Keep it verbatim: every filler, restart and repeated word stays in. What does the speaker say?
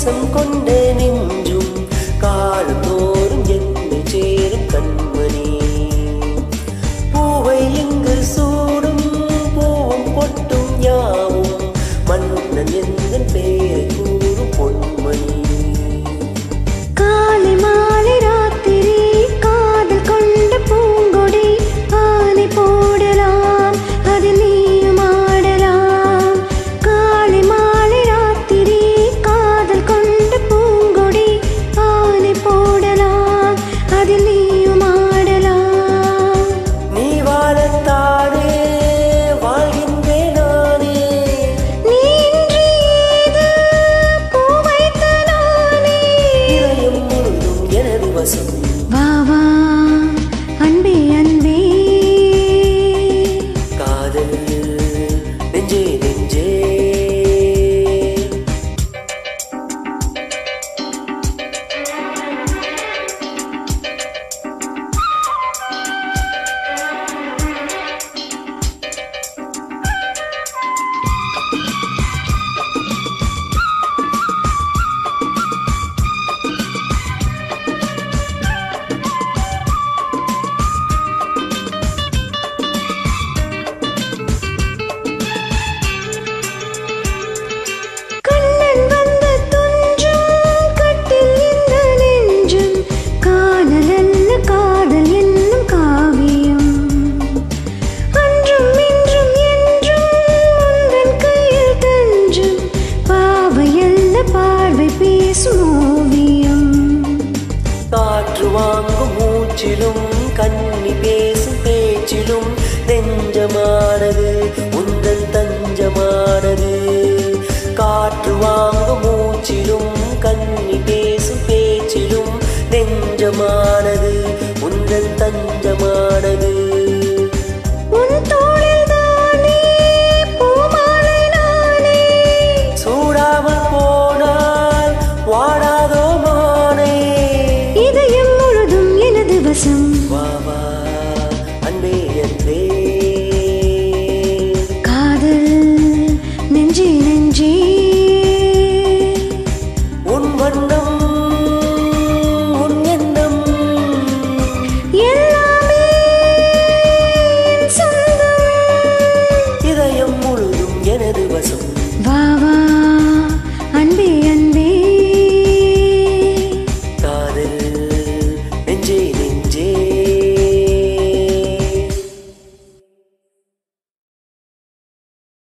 நேசம் கொண்ட நெஞ்சும் காலத்தோறும் என்னை சேரும் கண்மணி பூவை இங்கு சூடும் பூவும் பொட்டும் யாவும் மன்னன் எந்தன் பேரை கூறும் பொன்மணி காலை மாலை ராத்திரி காதல் கொண்ட பூங்கொடி ஆனை போடலாம் அது நீயும் ஆடலாம் காலை மாலை ராத்திரி காதல் கொண்ட பூங்கொடி ஆனை போடலாம் அது நீயும் ஆடலாம் நீ வாழத்தானே வாழ்கின்றேன் நானே நீ இன்றி ஏது பூ வைத்த நானே இதயம் முழுதும் எனது வசம் வா வா அன்பே அன்பே காதல் நெஞ்சே நெஞ்சே கண்ணன் வந்து துஞ்சும் கட்டில் இந்த நெஞ்சும் காதல் அல்ல காதல் என்னும் காவியம் அன்றும் இன்றும் என்றும் உந்தன் கையில் தஞ்சும் பாவை அல்ல பார்வை பேசும் ஓவியம் காற்று வாங்கும் மூச்சிலும் கண்ணி பேசும் பேச்சிலும் நெஞ்சமானது உந்தன் தஞ்சமானது காற்று வாங்கும் மூச்சிலும் கண்ணி பேசும் பேச்சிலும் நெஞ்சமானது உந்தன் தஞ்சமானது உன் தோளில் தானே பூமாலை நானே சூடாமல் போனால் வாடாதோ மானே இதயம் முழுதும் எனது வசம் வா வா அன்பே அன்பே காதல் நெஞ்சே நெஞ்சே உன் வண்ணம் உன் எண்ணம் எல்லாமே என் சொந்தம் இதயம் முழுதும் எனது வசம் வா வா